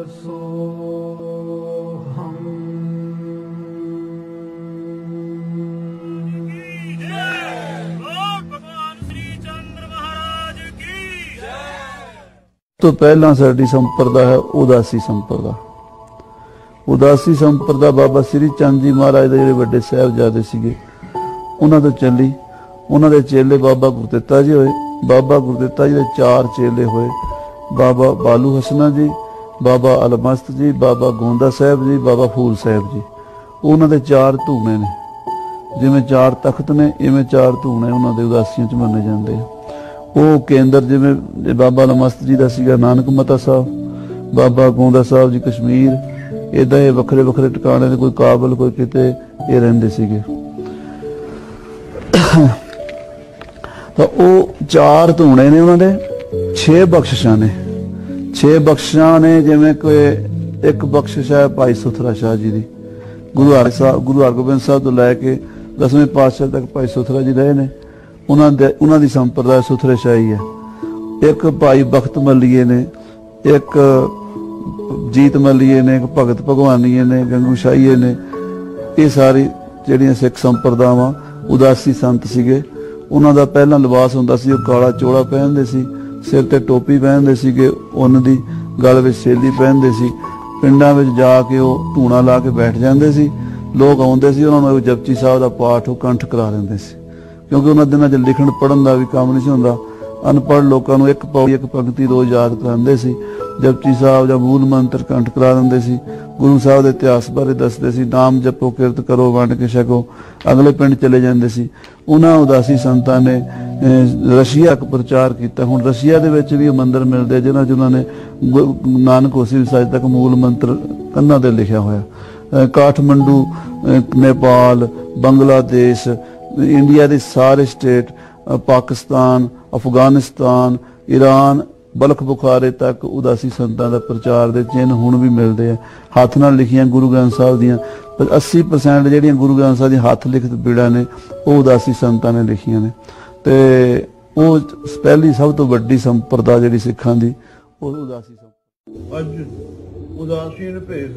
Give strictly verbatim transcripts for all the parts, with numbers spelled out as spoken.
तो पहला साडी संप्रदा है उदासी संप्रदा। उदासी संप्रदा बाबा श्री चंद जी महाराज दे जिहड़े वड्डे साहिबजादे सीगे उन्हां तों चली। उन्हां दे चेले बाबा गुरदित्ता जी होए। बाबा गुरदित्ता जी दे चार चेले होए, बाबा बालू हसना जी, बाबा अलमस्त जी, बाबा गोंदा साहब जी, बाबा फूल साहब जी। उन्हां दे चार धूने ने, जिवें चार तख्त ने इवें चार धूने उन्हां दे उदासियां च मन्ने जांदे आ। वो केंद्र जिवें बाबा अलमस्त जी का सीगा नानक मता साहब, बाबा गोंदा साहब जी कश्मीर, इदा ये वखरे वखरे टिकाणे ने, कोई काबल कोई किते ये रहिंदे सीगे। तो वो चार धूणे ने, उन्होंने छे बख्शिशां ने। छे बख्शिशां ने जिवें कोई एक बख्शिश है भाई सुथरा शाह जी की, गुरु हर साहब गुरु हरगोबिंद साहब तो लैके दसवें पातशाह तक भाई सुथरा जी रहे ने। उन्होंने संप्रदाय सुथरे शाही है। एक भाई बख्त मलिए ने, एक जीत मलिए ने, एक भगत भगवानीए ने, गंगू शाहीए ने। ये सारी जिहड़ियां सिख संप्रदावां उदासी संत सीगे। उन्हां दा पहला लिबास हुंदा सी, ओह काला चोड़ा पहनदे सी, सिर ते टोपी पहनदे सीगे, उन्न दी गल विच सेली पहनदे सी। पिंडां विच जाके ओह धूणा ला के बैठ जांदे सी। लोग आउंदे सी, उन्हां नूं जपजी साहब दा पाठ ओह कंठ करा दिंदे सी, क्योंकि उन्होंने दिनों च लिखण पढ़न का भी काम नहीं होंदा। अनपढ़ लोगों को एक पौड़ी एक पंक्ति रोज याद कराते सी। जपजी साहब का मूल मंत्र कंठ करा देंदे सी। गुरु साहब के इतिहास बारे दसदे सी। नाम जपो किरत करो वंड के छको, अगले पिंड चले जाते सी। उन्होंने उदासी संतां ने रशिया तक प्रचार किया। हुण रशिया दे विच भी मंदिर मिलते जिन्हां जिन्होंने नानक होसी सच तक मूल मंत्र कन्हां ते लिखिया होया। काठमंडू, नेपाल, बांग्लादेश, इंडिया के सारे state, Pakistan, Afghanistan, Iran, Balkh बुखारे तक उदासी संतां दा प्रचार दे चिन्ह हुण भी मिलते हैं। हथ नाल लिखियां गुरु ग्रंथ साहब दियां अस्सी परसेंट जिहड़ियां गुरु ग्रंथ साहब दी हथ लिखत पीड़ा ने वो उदासी संतां ने लिखियां ने। ते वो पहली सब तो वड्डी संप्रदा जिहड़ी सिखां दी वो उदासी संप्रदा। अज उदासीन भेद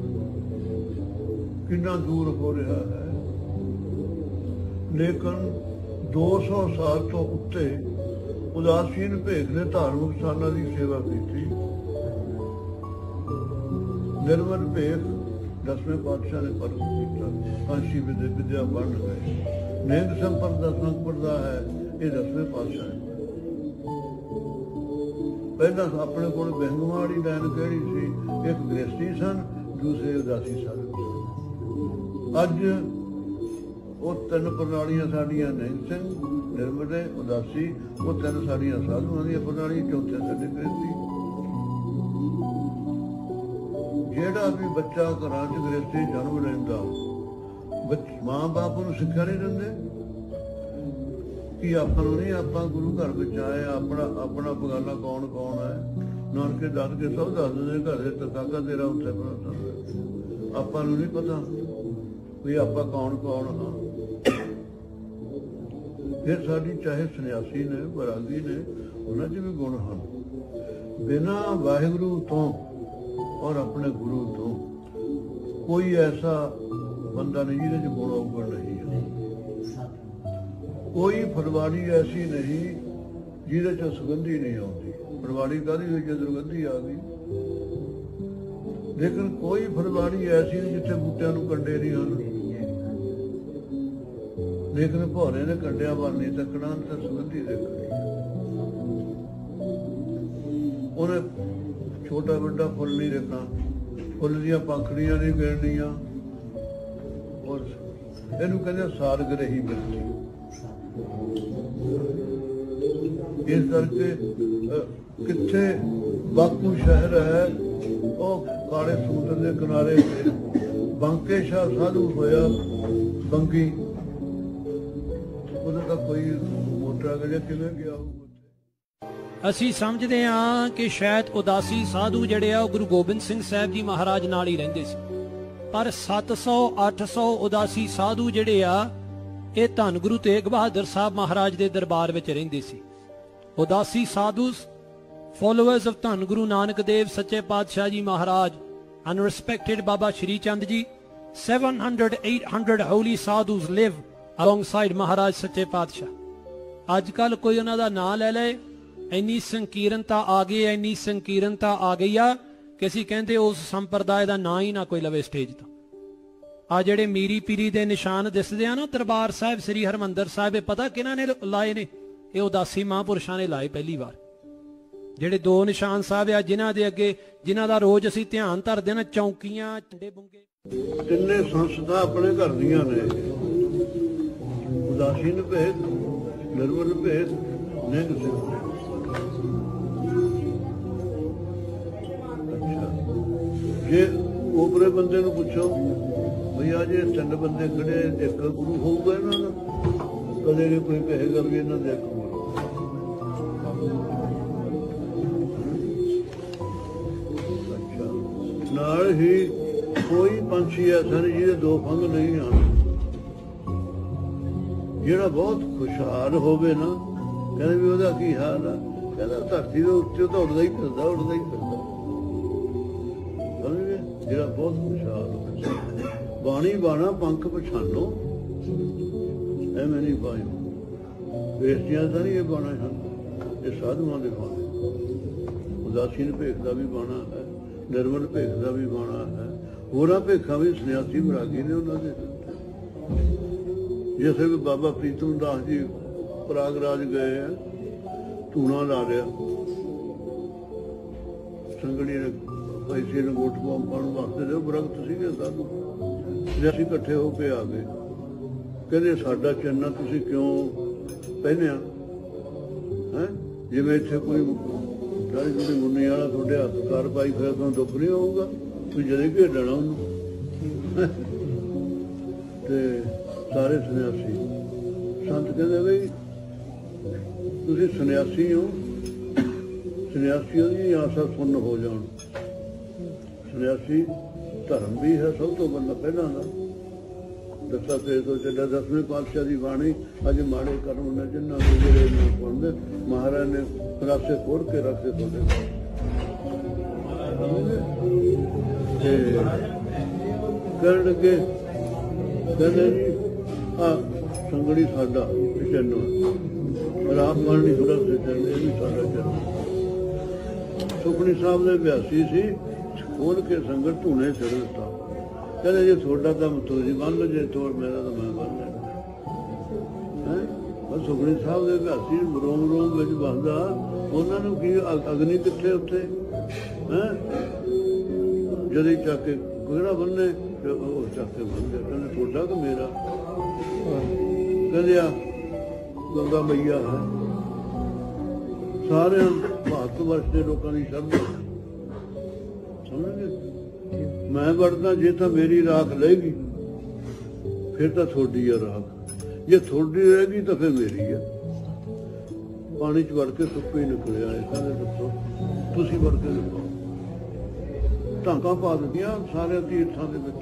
कितना दूर हो रहा है, लेकिन दो सौ साल तो उत्ते उदासीन भेद ने धार्मिक स्थानों की सेवा की। निर्मल भेद दसवें पातशाह ने परम किया, कांशी विद्या विद्या बन गए। नेंद संप्रदा संप्रदा है ये दसवें पातशाह ने। पहला अपने को बेंगवाड़ी लैन केड़ी सी, एक गृहस्थी सन, दूसरे उदासी सन। अज वो तीन प्रणालियां साडियां नहीं सिंह निर्मले उदासी, वो तीन साडियां साधुआं दी प्रणाली, चौथे साडे गृहस्थी। जेड़ा भी बच्चा घरां च गृहस्थी जन्म लैंदा, मां बाप नूं सिक्ख्या नहीं दिंदे कि आपां नूं नहीं, आपां गुरु घर विच आए, अपना अपना बगाना कौन कौन है, नानके दादके सब दस दिंदे, घर दे काका तेरा उत्थे पड़ा। आपां नूं नहीं पता भी आपां कौन कौन हाँ। फिर साडी चाहे सन्यासी ने, वैरागी ने, उन्हां च भी गुण हैं। बिना वाहिगुरू तो और अपने गुरु तो कोई ऐसा बंदा नहीं जिहदे च गुण अवगुण नहीं है। कोई फुलवाड़ी ऐसी नहीं जिहदे च सुगंधी नहीं आती। फुलवाड़ी काहदी होई जे दुर्गंधी आ गई। लेकिन कोई फुलवाड़ी ऐसी नहीं जिथे बूटियां नूं कंडे नहीं हैं। लेकिन भौरे ने कंडिया वाल नहीं तकना तो सुगंधी देखनी। उन्हें छोटा बड़ा फुल नहीं देखना, फुल दियां पंखड़ियां नहीं गिननियां। और इहनूं कहंदे सारगरही बिरती। इस करके किथे बाकू शहर है, ਉਹ काले समुद्र के किनारे बंके शाह साधु होया बंगी, ਉਹਦਾ ਤਾਂ ਕੋਈ ਮੋਟਰ ਅਗਲੇ ਕਿਵੇਂ ਗਿਆ ਹੋਊਗਾ। ਅਸੀਂ ਸਮਝਦੇ ਹਾਂ ਕਿ ਸ਼ਾਇਦ ਉਦਾਸੀ ਸਾਧੂ ਜਿਹੜੇ ਆ ਉਹ ਗੁਰੂ ਗੋਬਿੰਦ ਸਿੰਘ ਸਾਹਿਬ ਜੀ ਮਹਾਰਾਜ ਨਾਲ ਹੀ ਰਹਿੰਦੇ ਸੀ, ਪਰ ਸੱਤ ਸੌ ਅੱਠ ਸੌ ਉਦਾਸੀ ਸਾਧੂ ਜਿਹੜੇ ਆ ਇਹ ਧੰਨ ਗੁਰੂ ਤੇਗ ਬਹਾਦਰ ਸਾਹਿਬ ਮਹਾਰਾਜ ਦੇ ਦਰਬਾਰ ਵਿੱਚ ਰਹਿੰਦੇ ਸੀ। ਉਦਾਸੀ ਸਾਧੂ followers of Dhan Guru Nanak Dev Sache Padshah Ji Maharaj and respected Baba Shri Chand Ji, seven hundred, eight hundred holy sadhus live alongside Maharaj Sache Padshah. Ajkal koi ਉਹਨਾਂ ਦਾ ਨਾਂ ਲੈ ਲੈ, ਇੰਨੀ ਸੰਕੀਰਨਤਾ ਆ ਗਈ, ਇੰਨੀ ਸੰਕੀਰਨਤਾ ਆ ਗਈ ਆ ਕਿ ਅਸੀਂ ਕਹਿੰਦੇ ਉਸ ਸੰਪਰਦਾਇ ਦਾ ਨਾਂ ਹੀ ਨਾ ਕੋਈ ਲਵੇ ਸਟੇਜ ਤੋਂ। ਆ ਜਿਹੜੇ ਮੀਰੀ ਪੀਰੀ ਦੇ ਨਿਸ਼ਾਨ ਦਿਸਦੇ ਆ ਨਾ ਦਰਬਾਰ ਸਾਹਿਬ ਸ੍ਰੀ ਹਰਮੰਦਰ ਸਾਹਿਬ, ਇਹ ਪਤਾ ਕਿਹਨਾਂ ਨੇ ਲਾਏ ਨੇ? ਇਹ ਉਦਾਸੀ ਮਹਾਂਪੁਰਸ਼ਾਂ ਨੇ ਲਾਏ ਪਹਿਲੀ ਵਾਰ। ਜਿਹੜੇ ਦੋ ਨਿਸ਼ਾਨ ਸਾਹਿਬ ਆ ਜਿਨ੍ਹਾਂ ਦੇ ਅੱਗੇ, ਜਿਨ੍ਹਾਂ ਦਾ ਰੋਜ਼ ਅਸੀਂ ਧਿਆਨ ਧਰਦੇ ਨਾ, ਚੌਂਕੀਆਂ, ਝੰਡੇ ਬੁੰਗੇ, ਤਿੰਨੇ ਸੰਸਥਾ ਆਪਣੇ ਘਰ ਦੀਆਂ ਨੇ। ਉਦਾਸੀਨ ਭੇਦ, ਨਿਰਮਲ ਭੇਦ, ਨਿੰਗ ਸਿੰਘ। ਜੇ ਉਪਰੇ ਬੰਦੇ ਨੂੰ ਪੁੱਛੋ ਭਈ ਆ ਜੇ ਤਿੰਨ ਬੰਦੇ ਖੜੇ, ਇੱਕ ਗੁਰੂ ਹੋਊਗਾ ਇਹਨਾਂ ਦਾ? ਕਦੇ ਵੀ ਕੋਈ ਕਹੇਗਾ ਵੀ ਇਹਨਾਂ ਦੇ ਇੱਕ ਗੁਰੂ। ਅੱਛਾ, ਨਾਲ ਹੀ ਕੋਈ ਪੰਛੀ ਐਸਾ ਨਹੀਂ ਜਿਹਦੇ ਦੋ ਫੰਗ ਨਹੀਂ ਹਨ। ਜਿਹੜਾ ਬਹੁਤ ਖੁਸ਼ਹਾਲ ਹੋਵੇ ਨਾ, ਕਹਿੰਦੇ ਵੀ ਉਹਦਾ ਕੀ ਹਾਲ ਆ, ਕਹਿੰਦਾ ਧਰਤੀ ਦੇ ਉੱਤੇ ਤਾਂ ਉੱਡਦਾ ਹੀ ਫਿਰਦਾ, ਉੱਡਦਾ ਹੀ ਫਿਰਦਾ। ਜਿਹੜਾ ਬਹੁਤ ਖੁਸ਼ਹਾਲ ਹੋਵੇ। ਬਾਣੀ ਬਾਣਾ ਪੰਖ ਪਛਾਣੋ, ਐਵੇਂ ਨਹੀਂ ਪਾਇਓ। ਬੇਸਤੀਆਂ ਦਾ ਨਹੀਂ ਇਹ ਬਾਣਾ ਹਨ, ਇਹ ਸਾਧੂਆਂ ਦੇ ਬਾਣੇ। ਉਦਾਸੀਨ ਭੇਖ ਦਾ ਵੀ ਬਾਣਾ ਹੈ, ਨਿਰਮਲ ਭੇਖ ਦਾ ਵੀ ਬਾਣਾ ਹੈ। ਹੋਰਾਂ ਭੇਖਾਂ ਵੀ ਸੰਨਿਆਸੀ ਬਰਾਗੀ ਨੇ ਉਹਨਾਂ ਦੇ। ਜਿਸੇ ਵੀ ਬਾਬਾ ਪ੍ਰੀਤਮ ਦਾਸ ਜੀ ਪ੍ਰਯਾਗਰਾਜ ਗਏ ਆ, ਧੂਣਾ ਲਾ ਲਿਆ, ਸੰਗੜੀ ਨੇ ਪੈਸੇ ਨੂੰ ਗੋਟ ਪਾਉਣ ਵਾਸਤੇ ਦੇ ਬਰਗਤ ਸੀਗੇ ਸਾਧੂ। ਜੇ ਅਸੀਂ ਇਕੱਠੇ ਹੋ ਕੇ ਆ ਗਏ, ਕਹਿੰਦੇ ਸਾਡਾ ਚੰਨਾ ਤੁਸੀਂ ਕਿਉਂ ਪਹਿਨਿਆ ਹੈ? ਜਿਵੇਂ ਇੱਥੇ ਕੋਈ ਸਾਰੀ ਜਿਹੜੀ ਮੁੰਨੀ ਵਾਲਾ ਤੁਹਾਡੇ ਹੱਥ ਕਰ ਪਾਈ ਫਿਰ ਤੁਹਾਨੂੰ ਦੁੱਖ ਨਹੀਂ ਹੋਊਗਾ? ਤੁਸੀਂ ਜਦੇ ਖੇਡਣਾ ਉਹਨੂੰ। ਤੇ ਸਾਰੇ ਸੰਨਿਆਸੀ ਸੰਤ ਕਹਿੰਦੇ ਬਈ ਤੁਸੀਂ ਸੰਨਿਆਸੀ ਹੋ, ਸੰਨਿਆਸੀਆਂ ਦੀ ਆਸਾ ਸੁੰਨ ਹੋ ਜਾਣ। ਸੰਨਿਆਸੀ ਧਰਮ ਵੀ ਹੈ ਸਭ ਤੋਂ ਬੰਦਾ ਪਹਿਲਾਂ ਦਾ। ਦਸਾਂ ਤੇ ਤੋਂ ਚੱਲਿਆ ਦਸਵੇਂ ਪਾਤਸ਼ਾਹ ਦੀ ਬਾਣੀ, ਅੱਜ ਮਾੜੇ ਕਰਮ ਨੇ ਜਿੰਨਾ ਦੇ ਜਿਹੜੇ ਨਾ ਪੜ੍ਹਦੇ, ਮਹਾਰਾਜ ਨੇ ਰਾਸੇ ਖੋਲ ਕੇ ਰੱਖੇ ਤੁਹਾਡੇ। ਤੇ ਕਰਨ ਲੱਗੇ, ਕਹਿੰਦੇ ਜੀ ਆ ਸੰਗੜੀ ਸਾਡਾ ਚੰਨ, ਰਾਮ ਬਾਣੀ ਥੋੜਾ ਸੇ ਚੰਨ, ਇਹ ਵੀ ਸਾਡਾ ਚੰਨ। ਸੁਖਣੀ ਸਾਹਿਬ ਦੇ ਅਭਿਆਸੀ ਸੀ, ਖੋਲ ਕੇ ਸੰਗਤ ਧੂਣੇ ਸਿਰ ਦਿੱਤਾ। ਕਹਿੰਦੇ ਜੇ ਤੁਹਾਡਾ ਕੰਮ ਤੁਸੀਂ ਮੰਨ ਲਓ, ਜੇ ਤੋੜ ਮੇਰਾ ਤਾਂ ਮੈਂ ਮੰਨ ਲੈਣਾ ਹੈ। ਬਸ ਸੁਖਣੀ ਸਾਹਿਬ ਦੇ ਅਭਿਆਸੀ ਰੋਮ ਰੋਮ ਵਿੱਚ ਵਸਦਾ, ਉਹਨਾਂ ਨੂੰ ਕੀ ਅਗਨੀ ਕਿੱਥੇ ਉੱਥੇ ਹੈ? ਜਦੀ ਚੱਕ ਕੇ ਕਿਹੜਾ ਬੰਨੇ, ਉਹ ਚੱਕ ਕੇ ਬੰਦੇ। ਕਹਿੰਦੇ ਤੁਹਾਡਾ ਕਿ ਮੇਰਾ? ਕਹਿੰਦੇ ਆ ਗੰਗਾ ਮਈਆ ਹੈ। ਸਾਰਿਆਂ ਭਾਰਤ ਵਰਸ਼ ਦੇ ਲੋਕਾਂ ਦੀ ਸ਼ਰਧਾ ਸਮਝ ਗਏ। ਮੈਂ ਵੜਦਾ, ਜੇ ਤਾਂ ਮੇਰੀ ਰਾਖ ਲਏਗੀ ਫਿਰ ਤਾਂ ਤੁਹਾਡੀ ਆ ਰਾਖ, ਜੇ ਤੁਹਾਡੀ ਰਹੇਗੀ ਤਾਂ ਫਿਰ ਮੇਰੀ ਆ। ਪਾਣੀ ਚ ਵੜ ਕੇ ਸੁੱਕੇ ਹੀ ਨਿਕਲਿਆ ਹੈ। ਕਹਿੰਦੇ ਦੱਸੋ ਤੁਸੀਂ ਵੜ ਕੇ ਦੇਖੋ, ਢਾਂਕਾਂ ਪਾ ਦਿੱਤੀਆਂ ਸਾਰੇ ਤੀਰਥਾਂ ਦੇ ਵਿੱਚ।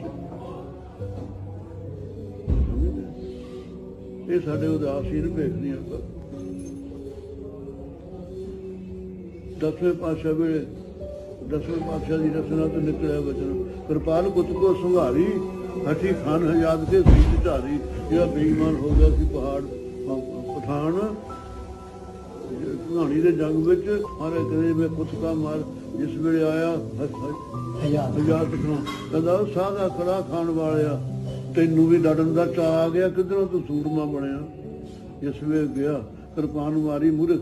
ਇਹ ਸਾਡੇ ਉਦਾਸੀਨ ਭੇਖਦੀਆਂ। ਦਸਵੇਂ ਪਾਤਸ਼ਾਹ ਵੇਲੇ ਦਸਵੇਂ ਪਾਤਸ਼ਾਹ ਦੀ ਰਚਨਾ ਤੋਂ ਨਿਕਲਿਆ ਵਚਨ, ਕਿਰਪਾਲ ਗੁੱਤ ਕੋ ਸੰਘਾਰੀ, ਹਠੀ ਖਾਨ ਹਜ਼ਾਦ ਕੇ ਸੀਤ ਢਾਰੀ। ਜਿਹੜਾ ਬੇਈਮਾਨ ਹੋ ਗਿਆ ਸੀ ਪਹਾੜ ਪਠਾਨ ਕਹਾਣੀ ਦੇ ਜੰਗ ਵਿੱਚ, ਮਾਰੇ ਕਦੇ ਮੈਂ ਕੁੱਤ ਕਾ ਮਾਰ ਜਿਸ ਵੇਲੇ ਆਇਆ ਹਜ਼ਾਦ ਦਿਖਣਾ। ਕਹਿੰਦਾ ਸਾਦਾ ਖੜਾ ਖਾਣ ਵਾਲਿਆ, ਤੈਨੂੰ ਵੀ ਲੜਨ ਦਾ ਚਾਅ ਆ ਗਿਆ, ਕਿੱਧਰੋਂ ਤੂੰ ਸੂਰਮਾ ਬਣਿਆ। ਜਿਸ ਵੇਲੇ ਗਿਆ ਕਿਰਪਾਨ ਮਾਰੀ ਮੂਹਰੇ,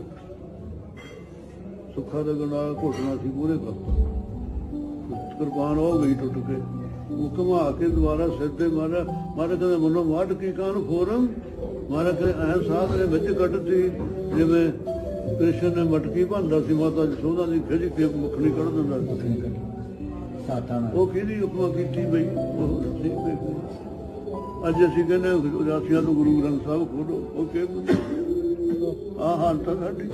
ਸੁੱਖਾ ਦਾ ਗੰਡਾਲ ਘੋਟਣਾ ਸੀ ਮੂਹਰੇ ਕਰਤਾ, ਕਿਰਪਾਨ ਹੋ ਗਈ ਟੁੱਟ ਕੇ। ਉਹ ਘੁਮਾ ਕੇ ਦੁਬਾਰਾ ਸਿਰ ਤੇ ਮਾਰਿਆ। ਮਾਰੇ ਕਹਿੰਦੇ ਮਨੋਂ ਵਾਟ ਕੀ ਕਾਨ ਫੋਰਮ, ਮਾਰਾ ਕਹਿੰਦੇ ਐ ਸਾਧ ਨੇ ਵਿੱਚ ਕੱਢਤੀ ਜਿਵੇਂ ਕ੍ਰਿਸ਼ਨ ਨੇ ਮਟਕੀ ਭੰਦਾ ਸੀ ਮਾਤਾ ਜਸੋਦਾ ਦੀ, ਖਿੱਚ ਕੇ ਮੁਖਣੀ ਕੱਢ ਦਿੰਦਾ ਸੀ। ਉਹ ਕਿਹਦੀ ਉਪਮਾ ਕੀਤੀ ਬਈ? ਉਹ ਅੱਜ ਅਸੀਂ ਕਹਿੰਦੇ ਉਦਾਸੀਆਂ ਨੂੰ ਗੁਰੂ ਗ੍ਰੰਥ ਸਾਹਿਬ ਖੋਲੋ, ਉਹ ਕਿ ਆਹ ਹਾਲਤ ਸਾਡੀ।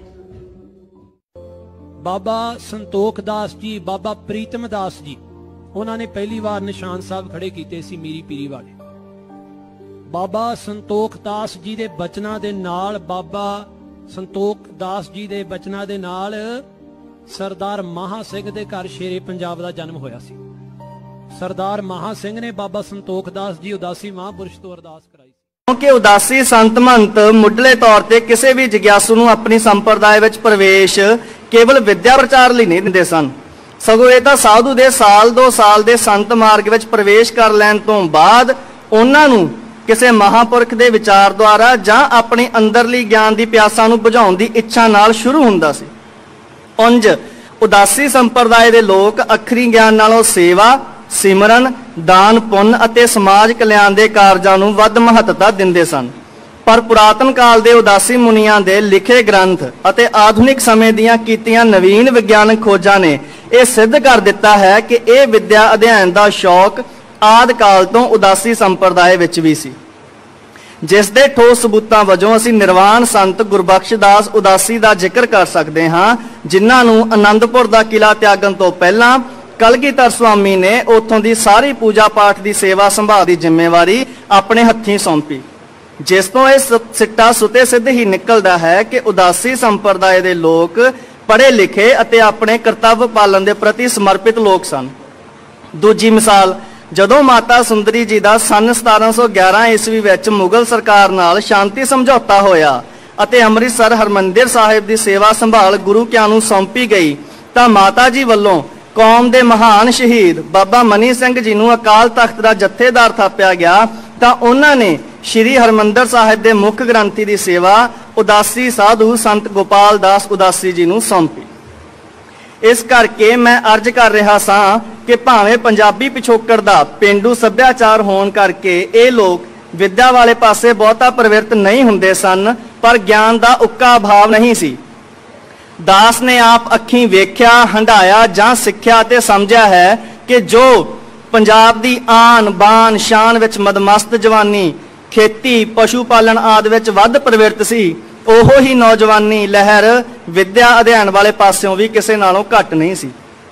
ਬਾਬਾ ਸੰਤੋਖ ਦਾਸ ਜੀ, ਬਾਬਾ ਪ੍ਰੀਤਮ ਦਾਸ ਜੀ, ਉਹਨਾਂ ਨੇ ਪਹਿਲੀ ਵਾਰ ਨਿਸ਼ਾਨ ਸਾਹਿਬ ਖੜੇ ਕੀਤੇ ਸੀ ਮੀਰੀ ਪੀਰੀ ਵਾਲੇ। ਬਾਬਾ ਸੰਤੋਖ ਦਾਸ ਜੀ ਦੇ ਬਚਨਾਂ ਦੇ ਨਾਲ, ਬਾਬਾ ਸੰਤੋਖ ਦਾਸ ਜੀ ਦੇ ਬਚਨਾਂ ਦੇ ਨਾਲ ਸਰਦਾਰ ਮਹਾ ਸਿੰਘ ਦੇ ਘਰ ਸ਼ੇਰੇ ਪੰਜਾਬ ਦਾ ਜਨਮ ਹੋਇਆ ਸੀ। ਸਰਦਾਰ ਮਹਾ ਸਿੰਘ ਨੇ ਬਾਬਾ ਸੰਤੋਖ ਦਾਸ ਜੀ ਉਦਾਸੀ ਮਹਾਂਪੁਰਸ਼ ਤੋਂ ਅਰਦਾਸ ਕਰਾਈ। ਕਿਉਂਕਿ ਉਦਾਸੀ ਸੰਤ ਮਹੰਤ ਮੁੱਢਲੇ ਤੌਰ ਤੇ ਕਿਸੇ ਵੀ ਜਿਗਿਆਸੂ ਨੂੰ ਆਪਣੀ ਸੰਪਰਦਾਇ ਵਿੱਚ ਪ੍ਰਵੇਸ਼ ਕੇਵਲ ਵਿਦਿਆ ਪ੍ਰਚਾਰ ਲਈ ਨਹੀਂ ਦਿੰਦੇ ਸਨ, ਸਗੋਂ ਇਹ ਤਾਂ ਸਾਧੂ ਦੇ ਸਾਲ ਦੋ ਸਾਲ ਦੇ ਸੰਤ ਮਾਰਗ ਵਿੱਚ ਪ੍ਰਵੇਸ਼ ਕਰ ਲੈਣ ਤੋਂ ਬਾਅਦ ਉਹਨਾਂ ਨੂੰ ਕਿਸੇ ਮਹਾਂਪੁਰਖ ਦੇ ਵਿਚਾਰ ਦੁਆਰਾ ਜਾਂ ਆਪਣੀ ਅੰਦਰਲੀ ਗਿਆਨ ਦੀ ਪਿਆਸਾ ਨੂੰ ਬੁਝਾਉਣ ਦੀ ਇੱਛਾ ਨਾਲ ਸ਼ੁਰੂ ਹੁੰਦਾ ਸੀ। ਉਂਝ ਉਦਾਸੀ ਸੰਪਰਦਾਇ ਦੇ ਲੋਕ ਅੱਖਰੀ ਗਿਆਨ ਨਾਲੋਂ ਸੇਵਾ, ਸਿਮਰਨ, ਦਾਨ, ਪੁੰਨ ਅਤੇ ਸਮਾਜ ਕਲਿਆਣ ਦੇ ਕਾਰਜਾਂ ਨੂੰ ਵੱਧ ਮਹੱਤਤਾ ਦਿੰਦੇ ਸਨ। ਪਰ ਪੁਰਾਤਨ ਕਾਲ ਦੇ ਉਦਾਸੀ ਮੁਨੀਆਂ ਦੇ ਲਿਖੇ ਗ੍ਰੰਥ ਅਤੇ ਆਧੁਨਿਕ ਸਮੇਂ ਦੀਆਂ ਕੀਤੀਆਂ ਨਵੀਨ ਵਿਗਿਆਨਕ ਖੋਜਾਂ ਨੇ ਇਹ ਸਿੱਧ ਕਰ ਦਿੱਤਾ ਹੈ ਕਿ ਇਹ ਵਿਦਿਆ ਅਧਿਐਨ ਦਾ ਸ਼ੌਕ ਆਦਿ ਕਾਲ ਤੋਂ ਉਦਾਸੀ ਸੰਪਰਦਾਇ ਵਿੱਚ ਵੀ ਸੀ, ਜਿਸ ਦੇ ਠੋਸ ਸਬੂਤਾਂ ਵਜੋਂ ਅਸੀਂ ਨਿਰਵਾਣ ਸੰਤ ਗੁਰਬਖਸ਼ ਦਾਸ ਉਦਾਸੀ ਦਾ ਜ਼ਿਕਰ ਕਰ ਸਕਦੇ ਹਾਂ, ਜਿਨ੍ਹਾਂ ਨੂੰ ਅਨੰਦਪੁਰ ਦਾ ਕਿਲਾ ਤਿਆਗਣ ਤੋਂ ਪਹਿਲਾਂ ਕਲਗੀਧਰ ਸੁਆਮੀ ਨੇ ਉੱਥੋਂ ਦੀ ਸਾਰੀ ਪੂਜਾ ਪਾਠ ਦੀ ਸੇਵਾ ਸੰਭਾਲ ਦੀ ਜ਼ਿੰਮੇਵਾਰੀ ਆਪਣੇ ਹੱਥੀਂ ਸੌਂਪੀ, ਜਿਸ ਤੋਂ ਇਹ ਸਿੱਟਾ ਸੁਤੇ ਸਿੱਧ ਹੀ ਨਿਕਲਦਾ ਹੈ ਕਿ ਉਦਾਸੀ ਸੰਪਰਦਾਇ ਦੇ ਲੋਕ ਪੜ੍ਹੇ ਲਿਖੇ ਅਤੇ ਆਪਣੇ ਕਰਤੱਵ ਪਾਲਣ ਦੇ ਪ੍ਰਤੀ ਸਮਰਪਿਤ ਲੋਕ ਸਨ। ਦੂਜੀ ਮਿਸਾਲ, ਜਦੋਂ ਮਾਤਾ ਸੁੰਦਰੀ ਜੀ ਦਾ ਸੰਨ ਸਤਾਰਾਂ ਸੌ ਗਿਆਰਾਂ ਈਸਵੀ ਵਿੱਚ ਮੁਗਲ ਸਰਕਾਰ ਨਾਲ ਸ਼ਾਂਤੀ ਸਮਝੌਤਾ ਹੋਇਆ ਅਤੇ ਅੰਮ੍ਰਿਤਸਰ ਹਰਮੰਦਿਰ ਸਾਹਿਬ ਦੀ ਸੇਵਾ ਸੰਭਾਲ ਗੁਰੂ ਕਿਆਂ ਨੂੰ ਸੌਂਪੀ ਗਈ, ਤਾਂ ਮਾਤਾ ਜੀ ਵੱਲੋਂ ਕੌਮ ਦੇ ਮਹਾਨ ਸ਼ਹੀਦ ਬਾਬਾ ਮਨੀ ਸਿੰਘ ਜੀ ਨੂੰ ਅਕਾਲ ਤਖਤ ਦਾ ਜਥੇਦਾਰ ਥਾਪਿਆ ਗਿਆ, ਤਾਂ ਉਹਨਾਂ ਨੇ ਸ਼੍ਰੀ ਹਰਮੰਦਰ ਸਾਹਿਬ ਦੇ ਮੁੱਖ ਗ੍ਰੰਥੀ ਦੀ ਸੇਵਾ ਉਦਾਸੀ ਸਾਧੂ ਸੰਤ ਗੋਪਾਲ ਦਾਸ ਉਦਾਸੀ ਜੀ ਨੂੰ ਸੌਂਪੀ। ਇਸ ਕਰਕੇ ਮੈਂ ਅਰਜ਼ ਕਰ ਰਿਹਾ ਸਾਂ ਕਿ ਭਾਵੇਂ ਪੰਜਾਬੀ ਪਿਛੋਕੜ ਦਾ ਪੇਂਡੂ ਸੱਭਿਆਚਾਰ ਹੋਣ ਕਰਕੇ ਇਹ ਲੋਕ ਵਿਦਿਆ ਵਾਲੇ ਪਾਸੇ ਬਹੁਤਾ ਪ੍ਰਵਿਰਤ ਨਹੀਂ ਹੁੰਦੇ ਸਨ, ਪਰ ਗਿਆਨ ਦਾ ਉੱਕਾ ਅਭਾਵ ਨਹੀਂ ਸੀ। ਦਾਸ ਨੇ ਆਪ ਅੱਖੀਂ ਵੇਖਿਆ, ਹੰਢਾਇਆ ਜਾਂ ਸਿੱਖਿਆ ਤੇ ਸਮਝਿਆ ਹੈ ਕਿ ਜੋ ਪੰਜਾਬ ਦੀ ਆਨ ਬਾਨ ਸ਼ਾਨ ਵਿੱਚ ਮਦਮਸਤ ਜਵਾਨੀ ਖੇਤੀ ਪਸ਼ੂ ਪਾਲਣ ਆਦਿ ਵਿੱਚ ਵੱਧ ਪ੍ਰਵਿਰਤ ਸੀ, ਉਹੋ ਹੀ ਨੌਜਵਾਨੀ ਲਹਿਰ ਵਿਦਿਆ ਅਧਿਐਨ ਵਾਲੇ ਪਾਸਿਓਂ ਵੀ ਕਿਸੇ ਨਾਲੋਂ ਘੱਟ ਨਹੀਂ ਸੀ।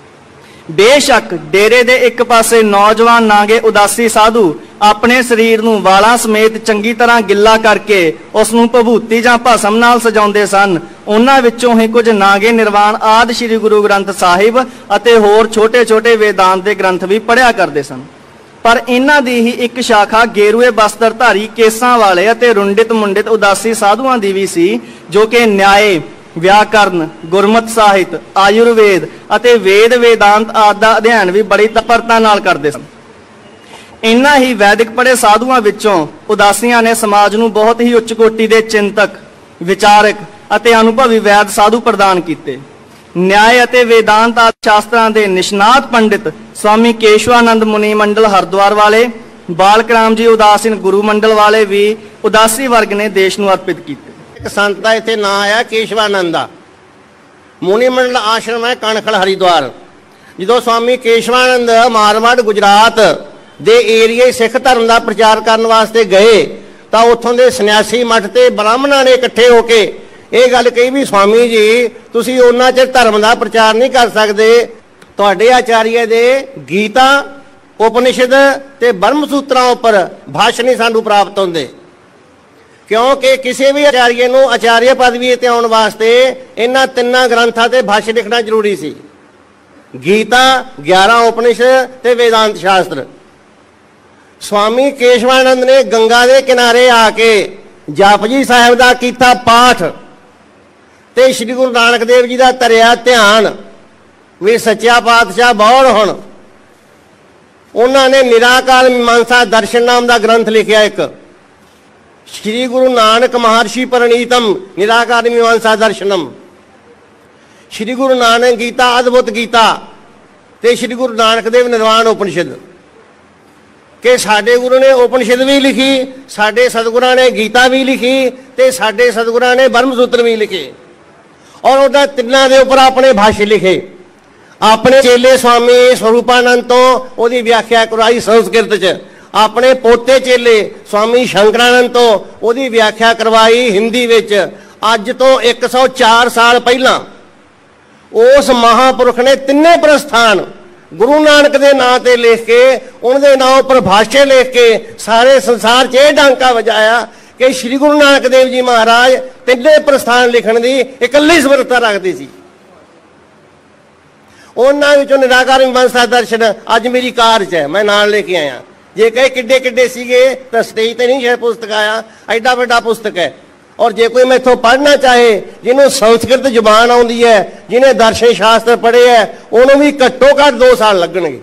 ਬੇਸ਼ੱਕ ਡੇਰੇ ਦੇ ਇੱਕ ਪਾਸੇ ਨੌਜਵਾਨ ਨਾਗੇ ਉਦਾਸੀ ਸਾਧੂ ਆਪਣੇ ਸਰੀਰ ਨੂੰ ਵਾਲਾਂ ਸਮੇਤ ਚੰਗੀ ਤਰ੍ਹਾਂ ਗਿੱਲਾ ਕਰਕੇ ਉਸ ਨੂੰ ਭਭੂਤੀ ਜਾਂ ਭਸਮ ਨਾਲ ਸਜਾਉਂਦੇ ਸਨ, ਉਹਨਾਂ ਵਿੱਚੋਂ ਹੀ ਕੁਝ ਨਾਗੇ ਨਿਰਵਾਣ ਆਦਿ ਸ੍ਰੀ ਗੁਰੂ ਗ੍ਰੰਥ ਸਾਹਿਬ ਅਤੇ ਹੋਰ ਛੋਟੇ ਛੋਟੇ ਵੇਦਾਂਤ ਦੇ ਗ੍ਰੰਥ ਵੀ ਪੜ੍ਹਿਆ ਕਰਦੇ ਸਨ। ਪਰ ਇਹਨਾਂ ਦੀ ਹੀ ਇੱਕ ਸ਼ਾਖਾ ਗੇਰੂਏ ਬਸਤਰ ਧਾਰੀ ਕੇਸਾਂ ਵਾਲੇ ਅਤੇ ਰੁੰਡਿਤ ਮੁੰਡਿਤ ਉਦਾਸੀ ਸਾਧੂਆਂ ਦੀ ਵੀ ਸੀ, ਜੋ ਕਿ ਨਿਆਏ, ਵਿਆਕਰਨ, ਗੁਰਮਤਿ ਸਾਹਿਤ, ਆਯੁਰਵੇਦ ਅਤੇ ਵੇਦ ਵੇਦਾਂਤ ਆਦਿ ਦਾ ਅਧਿਐਨ ਵੀ ਬੜੀ ਤਪਰਤਾ ਨਾਲ ਕਰਦੇ ਸਨ। ਇਨ੍ਹਾਂ ਹੀ ਵੈਦਿਕ ਪੜ੍ਹੇ ਸਾਧੂਆਂ ਵਿੱਚੋਂ ਉਦਾਸੀਆਂ ਨੇ ਸਮਾਜ ਨੂੰ ਬਹੁਤ ਹੀ ਉੱਚ ਕੋਟੀ ਦੇ ਚਿੰਤਕ, ਵਿਚਾਰਕ ਅਤੇ ਅਨੁਭਵੀ ਵੈਦ ਸਾਧੂ ਪ੍ਰਦਾਨ ਕੀਤੇ। ਨਿਆਏ ਅਤੇ ਵੇਦਾਂਤ ਆਦਿ ਸ਼ਾਸਤਰਾਂ ਦੇ ਨਿਸ਼ਨਾਤ ਪੰਡਿਤ ਸਵਾਮੀ ਕੇਸ਼ਵਾਨੰਦ ਮੁਨੀ ਮੰਡਲ ਹਰਿਦੁਆਰ ਵਾਲੇ, ਬਾਲਕ ਰਾਮ ਜੀ ਉਦਾਸੀਨ ਗੁਰੂ ਮੰਡਲ ਵਾਲੇ ਵੀ ਉਦਾਸੀ ਵਰਗ ਨੇ ਦੇਸ਼ ਨੂੰ ਅਰਪਿਤ ਕੀਤੇ। ਇੱਕ ਸੰਤ ਦਾ ਇੱਥੇ ਨਾਂ ਆਇਆ ਕੇਸ਼ਵਾਨੰਦ ਦਾ, ਮੁਨੀ ਮੰਡਲ ਆਸ਼ਰਮ ਹੈ ਕਣਖਲ ਹਰਿਦੁਆਰ। ਜਦੋਂ ਸਵਾਮੀ ਕੇਸ਼ਵਾਨੰਦ ਮਾਰਵਾੜ ਗੁਜਰਾਤ ਦੇ ਏਰੀਏ ਸਿੱਖ ਧਰਮ ਦਾ ਪ੍ਰਚਾਰ ਕਰਨ ਵਾਸਤੇ ਗਏ, ਤਾਂ ਉੱਥੋਂ ਦੇ ਸੰਨਿਆਸੀ ਮੱਠ ਤੇ ਬ੍ਰਾਹਮਣਾਂ ਨੇ ਇਕੱਠੇ ਹੋ ਕੇ ਇਹ ਗੱਲ ਕਹੀ ਵੀ ਸਵਾਮੀ ਜੀ ਤੁਸੀਂ ਉਹਨਾਂ ਚਿਰ ਧਰਮ ਦਾ ਪ੍ਰਚਾਰ ਨਹੀਂ ਕਰ ਸਕਦੇ, ਤੁਹਾਡੇ ਆਚਾਰੀਆ ਦੇ ਗੀਤਾ ਉਪਨਿਸ਼ਦ ਤੇ ਬ੍ਰਹਮ ਸੂਤਰਾਂ ਉੱਪਰ ਭਾਸ਼ਣ ਨਹੀਂ ਸਾਨੂੰ ਪ੍ਰਾਪਤ ਹੁੰਦੇ, ਕਿਉਂਕਿ ਕਿਸੇ ਵੀ ਆਚਾਰੀਏ ਨੂੰ ਆਚਾਰੀਆ ਪਦਵੀ ਤੇ ਆਉਣ ਵਾਸਤੇ ਇਹਨਾਂ ਤਿੰਨਾਂ ਗ੍ਰੰਥਾਂ ਤੇ ਭਾਸ਼ਣ ਲਿਖਣਾ ਜ਼ਰੂਰੀ ਸੀ, ਗੀਤਾ, ਗਿਆਰਾਂ ਉਪਨਿਸ਼ਦ ਤੇ ਵੇਦਾਂਤ ਸ਼ਾਸਤਰ। ਸਵਾਮੀ ਕੇਸ਼ਵਾਨੰਦ ਨੇ ਗੰਗਾ ਦੇ ਕਿਨਾਰੇ ਆ ਕੇ ਜਪਜੀ ਸਾਹਿਬ ਦਾ ਕੀਤਾ ਪਾਠ ਤੇ ਸ਼੍ਰੀ ਗੁਰੂ ਨਾਨਕ ਦੇਵ ਜੀ ਦਾ ਧਰਿਆ ਧਿਆਨ ਵੀ ਸੱਚਾ ਪਾਤਸ਼ਾਹ ਬੋਲ ਹੁਣ। ਉਹਨਾਂ ਨੇ ਨਿਰਾਕਾਰ ਮੀਮਾਂਸਾ ਦਰਸ਼ਨ ਨਾਮ ਦਾ ਗ੍ਰੰਥ ਲਿਖਿਆ, ਇੱਕ ਸ਼੍ਰੀ ਗੁਰੂ ਨਾਨਕ ਮਹਰਸ਼ੀ ਪ੍ਰਣੀਤਮ ਨਿਰਾਕਾਰ ਮੀਮਾਂਸਾ ਦਰਸ਼ਨਮ, ਸ਼੍ਰੀ ਗੁਰੂ ਨਾਨਕ ਗੀਤਾ ਅਦਭੁਤ ਗੀਤਾ ਤੇ ਸ਼੍ਰੀ ਗੁਰੂ ਨਾਨਕ ਦੇਵ ਨਿਰਵਾਣ ਉਪਨਿਸ਼ਦ। ਕਿ ਸਾਡੇ ਗੁਰੂ ਨੇ ਉਪਨਿਸ਼ਦ ਵੀ ਲਿਖੀ, ਸਾਡੇ ਸਤਿਗੁਰਾਂ ਨੇ ਗੀਤਾ ਵੀ ਲਿਖੀ ਤੇ ਸਾਡੇ ਸਤਿਗੁਰਾਂ ਨੇ ਬ੍ਰਹਮ ਸੂਤਰ ਵੀ ਲਿਖੇ, ਔਰ ਉਹਨਾਂ ਤਿੰਨਾਂ ਦੇ ਉੱਪਰ ਆਪਣੇ ਭਾਸ਼ੇ ਲਿਖੇ। ਆਪਣੇ ਚੇਲੇ ਸਵਾਮੀ ਸਰੂਪਾਨੰਦ ਤੋਂ ਉਹਦੀ ਵਿਆਖਿਆ ਕਰਵਾਈ ਸੰਸਕ੍ਰਿਤ 'ਚ, ਆਪਣੇ ਪੋਤੇ ਚੇਲੇ ਸਵਾਮੀ ਸ਼ੰਕਰਾਨੰਦ ਤੋਂ ਉਹਦੀ ਵਿਆਖਿਆ ਕਰਵਾਈ ਹਿੰਦੀ ਵਿੱਚ। ਅੱਜ ਤੋਂ ਇੱਕ ਸੌ ਚਾਰ ਸਾਲ ਪਹਿਲਾਂ ਉਸ ਮਹਾਂਪੁਰਖ ਨੇ ਤਿੰਨੇ ਪ੍ਰਸਥਾਨ ਗੁਰੂ ਨਾਨਕ ਦੇ ਨਾਂ ਤੇ ਲਿਖ ਕੇ ਉਹਨਾਂ ਦੇ ਨਾਂ ਉੱਪਰ ਭਾਸ਼ੇ ਲਿਖ ਕੇ ਸਾਰੇ ਸੰਸਾਰ 'ਚ ਇਹ ਡਾਂਕਾ ਵਜਾਇਆ ਕਿ ਸ਼੍ਰੀ ਗੁਰੂ ਨਾਨਕ ਦੇਵ ਜੀ ਮਹਾਰਾਜ ਤਿੰਨੇ ਪ੍ਰਸਥਾਨ ਲਿਖਣ ਦੀ ਇਕੱਲੀ ਸਮਰੱਥਾ ਰੱਖਦੇ ਸੀ। ਉਹਨਾਂ ਵਿੱਚੋਂ ਨਿਰਾਕਾਰ ਮੀਮਾਂਸਾ ਦਰਸ਼ਨ ਅੱਜ ਮੇਰੀ ਕਾਰ 'ਚ ਹੈ, ਮੈਂ ਨਾਲ ਲੈ ਕੇ ਆਇਆ। ਜੇ ਕਹੇ ਕਿੱਡੇ ਕਿੱਡੇ ਸੀਗੇ ਤਾਂ ਸਟੇਜ ਤੇ ਨਹੀਂ ਸ਼ਾਇਦ ਪੁਸਤਕ ਆਇਆ, ਐਡਾ ਵੱਡਾ ਪੁਸਤਕ ਹੈ। ਔਰ ਜੇ ਕੋਈ ਮੈਥੋਂ ਪੜ੍ਹਨਾ ਚਾਹੇ, ਜਿਹਨੂੰ ਸੰਸਕ੍ਰਿਤ ਜ਼ੁਬਾਨ ਆਉਂਦੀ ਹੈ, ਜਿਹਨੇ ਦਰਸ਼ਨ ਸ਼ਾਸਤਰ ਪੜ੍ਹੇ ਹੈ, ਉਹਨੂੰ ਵੀ ਘੱਟੋ ਘੱਟ ਦੋ ਸਾਲ ਲੱਗਣਗੇ।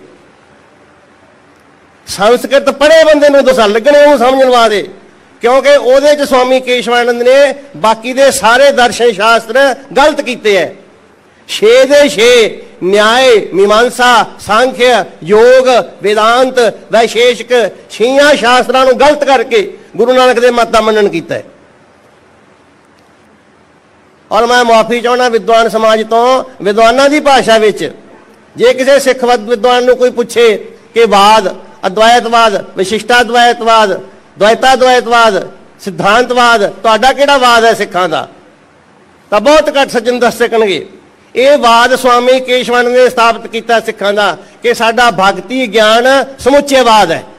ਸੰਸਕ੍ਰਿਤ ਪੜ੍ਹੇ ਬੰਦੇ ਨੂੰ ਦੋ ਸਾਲ ਲੱਗਣੇ ਉਹਨੂੰ ਸਮਝਣ ਵਾਸਤੇ, ਕਿਉਂਕਿ ਉਹਦੇ 'ਚ ਸਵਾਮੀ ਕੇਸ਼ਵਾਨੰਦ ਨੇ ਬਾਕੀ ਦੇ ਸਾਰੇ ਦਰਸ਼ਨ ਸ਼ਾਸਤਰ ਗਲਤ ਕੀਤੇ ਹੈ। ਛੇ ਦੇ ਛੇ ਨਿਆਏ, ਮੀਮਾਂਸਾ, ਸਾਂਖਿਆ, ਯੋਗ, ਵੇਦਾਂਤ, ਵੈਸ਼ੇਸ਼ਿਕ ਛੀਆਂ ਸ਼ਾਸਤਰਾਂ ਨੂੰ ਗਲਤ ਕਰਕੇ ਗੁਰੂ ਨਾਨਕ ਦੇ ਮਤ ਦਾ ਮੰਨਣ ਕੀਤਾ ਹੈ। ਔਰ ਮੈਂ ਮੁਆਫੀ ਚਾਹੁੰਦਾ ਵਿਦਵਾਨ ਸਮਾਜ ਤੋਂ, ਵਿਦਵਾਨਾਂ ਦੀ ਭਾਸ਼ਾ ਵਿੱਚ ਜੇ ਕਿਸੇ ਸਿੱਖ ਵਿਦਵਾਨ ਨੂੰ ਕੋਈ ਪੁੱਛੇ ਕਿ ਵਾਦ, ਅਦਵੈਤਵਾਦ, ਵਿਸ਼ਿਸ਼ਟਾਦਵੈਤਵਾਦ, ਦਵੈਤਾਦਵੈਤਵਾਦ, ਸਿਧਾਂਤਵਾਦ ਤੁਹਾਡਾ ਕਿਹੜਾ ਵਾਦ ਹੈ ਸਿੱਖਾਂ ਦਾ, ਤਾਂ ਬਹੁਤ ਘੱਟ ਸੱਜਣ ਦੱਸ ਸਕਣਗੇ। ਇਹ ਵਾਦ ਸਵਾਮੀ ਕੇਸ਼ਵਾਨੰਦ ਨੇ ਸਥਾਪਿਤ ਕੀਤਾ ਸਿੱਖਾਂ ਦਾ ਕਿ ਸਾਡਾ ਭਗਤੀ ਗਿਆਨ ਸਮੁੱਚੇਵਾਦ ਹੈ।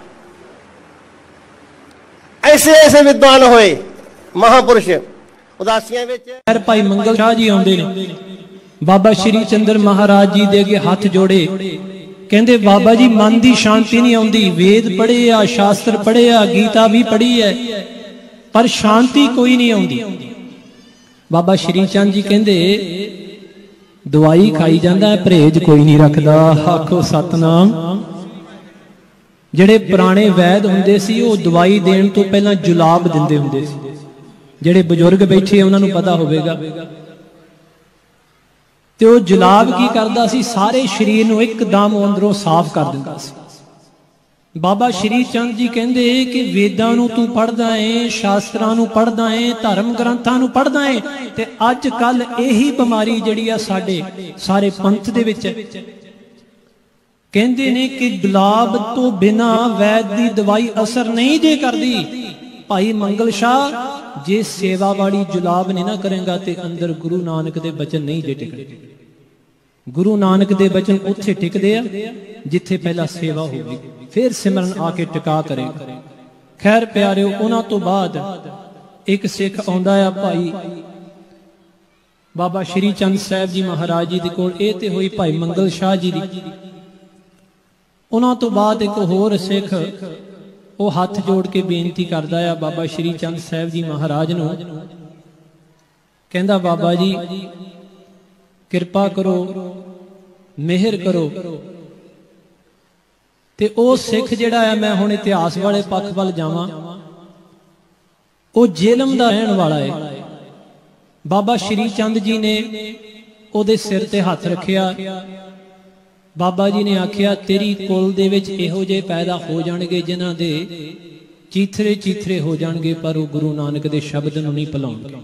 ਐਸੇ ਐਸੇ ਵਿਦਵਾਨ ਹੋਏ ਮਹਾਪੁਰਸ਼ ਉਦਾਸੀਆਂ ਵਿੱਚ। ਭਾਈ ਮੰਗਲ ਸ਼ਾਹ ਜੀ ਆਉਂਦੇ ਨੇ, ਬਾਬਾ ਸ਼੍ਰੀ ਚੰਦਰ ਮਹਾਰਾਜ ਜੀ ਦੇ ਅੱਗੇ ਹੱਥ ਜੋੜੇ, ਕਹਿੰਦੇ ਬਾਬਾ ਜੀ ਮਨ ਦੀ ਸ਼ਾਂਤੀ ਨਹੀਂ ਆਉਂਦੀ, ਵੇਦ ਪੜ੍ਹੇ ਆ, ਸ਼ਾਸਤਰ ਪੜ੍ਹੇ ਆ, ਗੀਤਾ ਵੀ ਪੜ੍ਹੀ ਹੈ, ਪਰ ਸ਼ਾਂਤੀ ਕੋਈ ਨਹੀਂ ਆਉਂਦੀ। ਬਾਬਾ ਸ਼੍ਰੀ ਚੰਦ ਜੀ ਕਹਿੰਦੇ ਦਵਾਈ ਖਾਈ ਜਾਂਦਾ, ਪਰਹੇਜ ਕੋਈ ਨਹੀਂ ਰੱਖਦਾ। ਆਖੋ ਸਤਨਾਮ। ਜਿਹੜੇ ਪੁਰਾਣੇ ਵੈਦ ਹੁੰਦੇ ਸੀ ਉਹ ਦਵਾਈ ਦੇਣ ਤੋਂ ਪਹਿਲਾਂ ਜੁਲਾਬ ਦਿੰਦੇ ਹੁੰਦੇ ਸੀ। ਜਿਹੜੇ ਬਜ਼ੁਰਗ ਬੈਠੇ ਉਹਨਾਂ ਨੂੰ ਪਤਾ ਹੋਵੇਗਾ। ਤੇ ਉਹ ਜੁਲਾਬ ਕੀ ਕਰਦਾ ਸੀ, ਸਾਰੇ ਸਰੀਰ ਨੂੰ ਇੱਕਦਮ ਅੰਦਰੋਂ ਸਾਫ਼ ਕਰ ਦਿੰਦਾ ਸੀ। ਬਾਬਾ ਸ਼੍ਰੀ ਚੰਦ ਜੀ ਕਹਿੰਦੇ ਕਿ ਵੇਦਾਂ ਨੂੰ ਤੂੰ ਪੜ੍ਹਦਾ ਏ, ਸ਼ਾਸਤਰਾਂ ਨੂੰ ਪੜ੍ਹਦਾ ਏ, ਧਰਮ ਗ੍ਰੰਥਾਂ ਨੂੰ ਪੜ੍ਹਦਾ ਏ, ਤੇ ਅੱਜ ਕੱਲ ਇਹੀ ਬਿਮਾਰੀ ਜਿਹੜੀ ਆ ਸਾਡੇ ਸਾਰੇ ਪੰਥ ਦੇ ਵਿੱਚ ਕਹਿੰਦੇ ਨੇ ਕਿ ਗੁਲਾਬ ਤੋਂ ਬਿਨਾ ਵੈਦ ਦੀ ਦਵਾਈ ਅਸਰ ਨਹੀਂ ਜੇ ਕਰਦੀ। ਭਾਈ ਮੰਗਲ ਸ਼ਾਹ ਜੇ ਸੇਵਾ ਵਾਲੀ ਜੁਲਾਬ ਨਹੀਂ ਨਾ ਕਰੇਗਾ ਤੇ ਅੰਦਰ ਗੁਰੂ ਨਾਨਕ ਦੇ ਬਚਨ ਨਹੀਂ ਜੇ ਟਿਕਦੇ। ਗੁਰੂ ਨਾਨਕ ਦੇ ਬਚਨ ਉੱਥੇ ਟਿਕਦੇ ਆ ਜਿੱਥੇ ਪਹਿਲਾਂ ਸੇਵਾ ਹੋਵੇ, ਫਿਰ ਸਿਮਰਨ ਆ ਕੇ ਟਿਕਾ ਕਰੇਗਾ। ਖੈਰ ਪਿਆਰਿਓ, ਉਹਨਾਂ ਤੋਂ ਬਾਅਦ ਇੱਕ ਸਿੱਖ ਆਉਂਦਾ ਆ ਭਾਈ ਬਾਬਾ ਸ਼੍ਰੀ ਚੰਦ ਸਾਹਿਬ ਜੀ ਮਹਾਰਾਜ ਜੀ ਦੇ ਕੋਲ। ਇਹ ਤੇ ਹੋਈ ਭਾਈ ਮੰਗਲ ਸ਼ਾਹ ਜੀ ਦੀ। ਉਹਨਾਂ ਤੋਂ ਬਾਅਦ ਇੱਕ ਹੋਰ ਸਿੱਖ ਉਹ ਹੱਥ ਜੋੜ ਕੇ ਬੇਨਤੀ ਕਰਦਾ ਆ ਬਾਬਾ ਸ਼੍ਰੀ ਚੰਦ ਸਾਹਿਬ ਜੀ ਮਹਾਰਾਜ ਨੂੰ, ਕਹਿੰਦਾ ਬਾਬਾ ਜੀ ਕਿਰਪਾ ਕਰੋ, ਮਿਹਰ ਕਰੋ। ਤੇ ਉਹ ਸਿੱਖ ਜਿਹੜਾ ਆ, ਮੈਂ ਹੁਣ ਇਤਿਹਾਸ ਵਾਲੇ ਪੱਖ ਵੱਲ ਜਾਵਾਂ, ਉਹ ਜੇਲਮ ਦਾ ਰਹਿਣ ਵਾਲਾ ਹੈ। ਬਾਬਾ ਸ਼੍ਰੀ ਚੰਦ ਜੀ ਨੇ ਉਹਦੇ ਸਿਰ ਤੇ ਹੱਥ ਰੱਖਿਆ। ਬਾਬਾ ਜੀ ਨੇ ਆਖਿਆ ਤੇਰੀ ਕੁਲ ਦੇ ਵਿੱਚ ਇਹੋ ਜਿਹੇ ਪੈਦਾ ਹੋ ਜਾਣਗੇ ਜਿਨ੍ਹਾਂ ਦੇ ਚੀਥਰੇ ਚੀਥਰੇ ਹੋ ਜਾਣਗੇ, ਪਰ ਉਹ ਗੁਰੂ ਨਾਨਕ ਦੇ ਸ਼ਬਦ ਨੂੰ ਨਹੀਂ ਭੁਲਾਉਣਗੇ।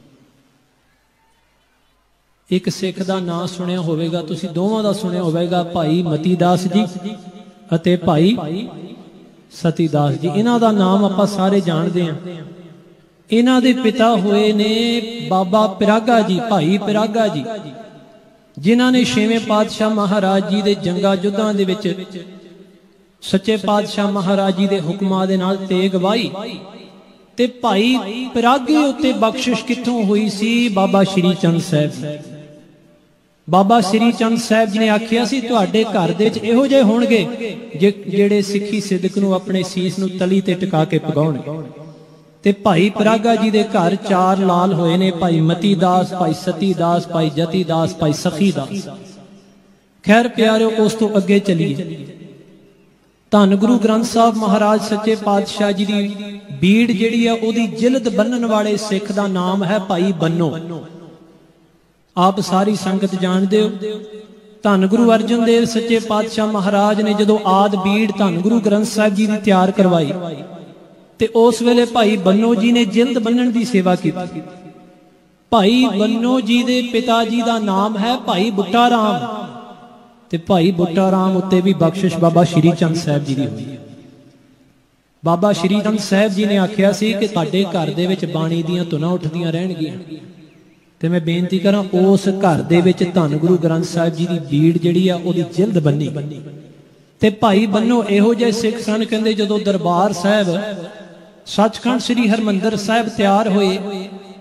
ਇੱਕ ਸਿੱਖ ਦਾ ਨਾਂ ਸੁਣਿਆ ਹੋਵੇਗਾ, ਤੁਸੀਂ ਦੋਵਾਂ ਦਾ ਸੁਣਿਆ ਹੋਵੇਗਾ, ਭਾਈ ਮਤੀ ਦਾਸ ਜੀ ਅਤੇ ਭਾਈ ਸਤੀ ਦਾਸ ਜੀ। ਇਹਨਾਂ ਦਾ ਨਾਮ ਆਪਾਂ ਸਾਰੇ ਜਾਣਦੇ ਹਾਂ। ਇਹਨਾਂ ਦੇ ਪਿਤਾ ਹੋਏ ਨੇ ਬਾਬਾ ਪਿਰਾਗਾ ਜੀ, ਭਾਈ ਪਿਰਾਗਾ ਜੀ, ਜਿਨ੍ਹਾਂ ਨੇ ਛੇਵੇਂ ਪਾਤਸ਼ਾਹ ਮਹਾਰਾਜ ਜੀ ਦੇ ਜੰਗਾਂ ਯੁੱਧਾਂ ਦੇ ਵਿੱਚ ਸੱਚੇ ਪਾਤਸ਼ਾਹ ਮਹਾਰਾਜ ਜੀ ਦੇ ਹੁਕਮਾਂ ਦੇ ਨਾਲ ਤੇਗ ਵਾਹੀ। ਤੇ ਭਾਈ ਪਿਰਾਗੇ ਉੱਤੇ ਬਖਸ਼ਿਸ਼ ਕਿੱਥੋਂ ਹੋਈ ਸੀ? ਬਾਬਾ ਸ਼੍ਰੀ ਚੰਦ ਸਾਹਿਬ। ਬਾਬਾ ਸ਼੍ਰੀ ਚੰਦ ਸਾਹਿਬ ਜੀ ਨੇ ਆਖਿਆ ਸੀ ਤੁਹਾਡੇ ਘਰ ਦੇ ਵਿੱਚ ਇਹੋ ਜਿਹੇ ਹੋਣਗੇ ਜਿਹੜੇ ਸਿੱਖੀ ਸਿਦਕ ਨੂੰ ਆਪਣੇ ਸੀਸ ਨੂੰ ਤਲੀ ਤੇ ਟਿਕਾ ਕੇ ਪਗਾਉਣਗੇ। ਤੇ ਭਾਈ ਪਿਰਾਗਾ ਜੀ ਦੇ ਘਰ ਚਾਰ ਲਾਲ ਹੋਏ ਨੇ, ਭਾਈ ਮਤੀ ਦਾਸ, ਭਾਈ ਸਤੀ ਦਾਸ, ਭਾਈ ਜਤੀ ਦਾਸ, ਭਾਈ ਸਖੀ ਦਾਸ। ਖੈਰ ਪਿਆਰਿਓ, ਉਸ ਤੋਂ ਅੱਗੇ ਚੱਲੀਏ। ਧੰਨ ਗੁਰੂ ਗ੍ਰੰਥ ਸਾਹਿਬ ਮਹਾਰਾਜ ਸੱਚੇ ਪਾਤਸ਼ਾਹ ਜੀ ਦੀ ਬੀੜ ਜਿਹੜੀ ਆ, ਉਹਦੀ ਜਿਲਦ ਬੰਨਣ ਵਾਲੇ ਸਿੱਖ ਦਾ ਨਾਮ ਹੈ ਭਾਈ ਬੰਨੋ। ਆਪ ਸਾਰੀ ਸੰਗਤ ਜਾਣਦੇ ਹੋ। ਧੰਨ ਗੁਰੂ ਅਰਜਨ ਦੇਵ ਸੱਚੇ ਪਾਤਸ਼ਾਹ ਮਹਾਰਾਜ ਨੇ ਜਦੋਂ ਆਦ ਬੀੜ ਧੰਨ ਗੁਰੂ ਗ੍ਰੰਥ ਸਾਹਿਬ ਜੀ ਦੀ ਤਿਆਰ ਕਰਵਾਈ ਤੇ ਉਸ ਵੇਲੇ ਭਾਈ ਬੰਨੋ ਜੀ ਨੇ ਜਿਲਦ ਬੰਨਣ ਦੀ ਸੇਵਾ ਕੀਤੀ। ਭਾਈ ਬੰਨੋ ਜੀ ਦੇ ਪਿਤਾ ਜੀ ਦਾ ਨਾਮ ਹੈ ਭਾਈ ਬੁੱਟਾ ਰਾਮ, ਤੇ ਭਾਈ ਬੁੱਟਾ ਰਾਮ ਉੱਤੇ ਵੀ ਬਖਸ਼ਿਸ਼ ਬਾਬਾ ਸ਼੍ਰੀ ਚੰਦ ਸਾਹਿਬ ਜੀ ਦੀ ਹੋਈ। ਬਾਬਾ ਸ਼੍ਰੀ ਚੰਦ ਸਾਹਿਬ ਜੀ ਨੇ ਆਖਿਆ ਸੀ ਕਿ ਤੁਹਾਡੇ ਘਰ ਦੇ ਵਿੱਚ ਬਾਣੀ ਦੀਆਂ ਧੁਨਾਂ ਉੱਠਦੀਆਂ ਰਹਿਣਗੀਆਂ, ਤੇ ਮੈਂ ਬੇਨਤੀ ਕਰਾਂ ਉਸ ਘਰ ਦੇ ਵਿੱਚ ਧੰਨ ਗੁਰੂ ਗ੍ਰੰਥ ਸਾਹਿਬ ਜੀ ਦੀ ਬੀੜ ਜਿਹੜੀ ਆ ਉਹਦੀ ਜਿਲਦ ਬੰਨੀ। ਤੇ ਭਾਈ ਬੰਨੋ ਇਹੋ ਜਿਹੇ ਸਿੱਖ ਸਨ, ਕਹਿੰਦੇ ਜਦੋਂ ਦਰਬਾਰ ਸਾਹਿਬ ਸੱਚਖੰਡ ਸ੍ਰੀ ਹਰਮੰਦਰ ਸਾਹਿਬ ਤਿਆਰ ਹੋਏ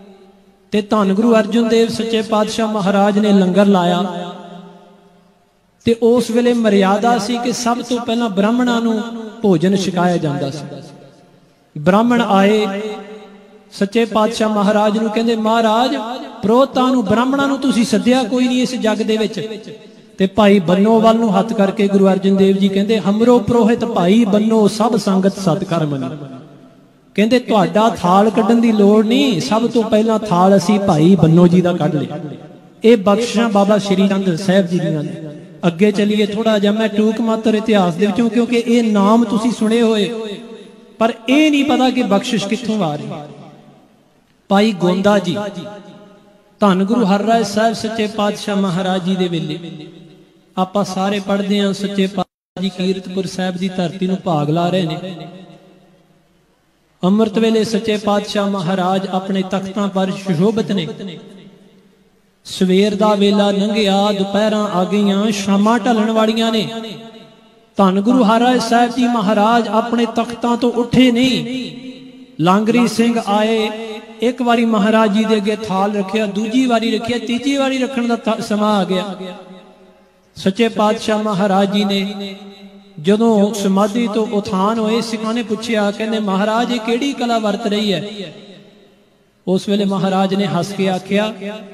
ਤੇ ਧੰਨ ਗੁਰੂ ਅਰਜਨ ਦੇਵ ਸੱਚੇ ਪਾਤਸ਼ਾਹ ਮਹਾਰਾਜ ਨੇ ਲੰਗਰ ਲਾਇਆ ਤੇ ਉਸ ਵੇਲੇ ਮਰਿਆਦਾ ਸੀ ਕਿ ਸਭ ਤੋਂ ਪਹਿਲਾਂ ਬ੍ਰਾਹਮਣਾਂ ਨੂੰ ਭੋਜਨ ਛਕਾਇਆ ਜਾਂਦਾ ਸੀ। ਬ੍ਰਾਹਮਣ ਆਏ ਸੱਚੇ ਪਾਤਸ਼ਾਹ ਮਹਾਰਾਜ ਨੂੰ, ਕਹਿੰਦੇ ਮਹਾਰਾਜ ਪ੍ਰੋਤਾਂ ਨੂੰ ਬ੍ਰਾਹਮਣਾਂ ਨੂੰ ਤੁਸੀਂ ਸੱਦਿਆ ਕੋਈ ਨਹੀਂ ਇਸ ਜੱਗ ਦੇ ਵਿੱਚ। ਤੇ ਭਾਈ ਬੰਨੋ ਵੱਲ ਨੂੰ ਹੱਥ ਕਰਕੇ ਗੁਰੂ ਅਰਜਨ ਦੇਵ ਜੀ ਕਹਿੰਦੇ ਹਮਰੋ ਪ੍ਰੋਹਿਤ ਭਾਈ ਬੰਨੋ ਸਭ ਸੰਗਤ ਸਤਿਕਰ ਮਨੀ। ਕਹਿੰਦੇ ਤੁਹਾਡਾ ਥਾਲ ਕੱਢਣ ਦੀ ਲੋੜ ਨਹੀਂ, ਸਭ ਤੋਂ ਪਹਿਲਾਂ ਥਾਲ ਅਸੀਂ ਭਾਈ ਬੰਨੋ ਜੀ ਦਾ ਕੱਢ ਲਿਆ। ਇਹ ਬਖਸ਼ਾਂ ਬਾਬਾ ਸ਼੍ਰੀ ਚੰਦ ਸਾਹਿਬ ਜੀ ਦੀਆਂ ਨੇ। ਅੱਗੇ ਚਲੀਏ ਥੋੜਾ ਜਿਹਾ, ਮੈਂ ਟੂਕ ਮਾਤਰ ਇਤਿਹਾਸ ਦੇ ਵਿੱਚੋਂ, ਕਿਉਂਕਿ ਇਹ ਨਾਮ ਤੁਸੀਂ ਸੁਣੇ ਹੋਏ ਪਰ ਇਹ ਨਹੀਂ ਪਤਾ ਕਿ ਬਖਸ਼ਿਸ਼ ਕਿੱਥੋਂ ਆ ਰਹੀ। ਭਾਈ ਗੋਂਦਾ ਜੀ ਧੰਨ ਗੁਰੂ ਹਰਿਰਾਏ ਸਾਹਿਬ ਸੱਚੇ ਪਾਤਸ਼ਾਹ ਮਹਾਰਾਜ ਜੀ ਦੇ ਵੇਲੇ ਆਪਾਂ ਸਾਰੇ ਪੜ੍ਹਦੇ ਹਾਂ, ਸੱਚੇ ਪਾਤਸ਼ਾਹ ਜੀ ਕੀਰਤਪੁਰ ਸਾਹਿਬ ਦੀ ਧਰਤੀ ਨੂੰ ਭਾਗ ਲਾ ਰਹੇ ਨੇ। ਅੰਮ੍ਰਿਤ ਵੇਲੇ ਸੱਚੇ ਪਾਤਸ਼ਾਹ ਮਹਾਰਾਜ ਆਪਣੇ ਤਖਤਾਂ ਪਰ ਸੁਸ਼ੋਭਿਤ ਨੇ। ਸਵੇਰ ਦਾ ਵੇਲਾ ਲੰਘਿਆ, ਦੁਪਹਿਰਾਂ ਆ ਗਈਆਂ, ਸ਼ਾਮਾਂ ਢਲਣ ਵਾਲੀਆਂ ਨੇ। ਧੰਨ ਗੁਰੂ ਹਰਿਰਾਏ ਸਾਹਿਬ ਜੀ ਮਹਾਰਾਜ ਆਪਣੇ ਤਖਤਾਂ ਤੋਂ ਉੱਠੇ ਨਹੀਂ। ਲਾਂਗਰੀ ਸਿੰਘ ਆਏ, ਇੱਕ ਵਾਰੀ ਮਹਾਰਾਜ ਜੀ ਦੇ ਅੱਗੇ ਥਾਲ ਰੱਖਿਆ, ਦੂਜੀ ਵਾਰੀ ਰੱਖਿਆ, ਤੀਜੀ ਵਾਰੀ ਰੱਖਣ ਦਾ ਸਮਾਂ ਆ ਗਿਆ। ਸੱਚੇ ਪਾਤਸ਼ਾਹ ਮਹਾਰਾਜ ਜੀ ਨੇ ਜਦੋਂ ਸਮਾਧੀ ਤੋਂ ਉਥਾਨ ਹੋਏ, ਸਿੱਖਾਂ ਨੇ ਪੁੱਛਿਆ, ਕਹਿੰਦੇ ਮਹਾਰਾਜ ਇਹ ਕਿਹੜੀ ਕਲਾ ਵਰਤ ਰਹੀ ਹੈ? ਉਸ ਵੇਲੇ ਮਹਾਰਾਜ ਨੇ ਹੱਸ ਕੇ ਆਖਿਆ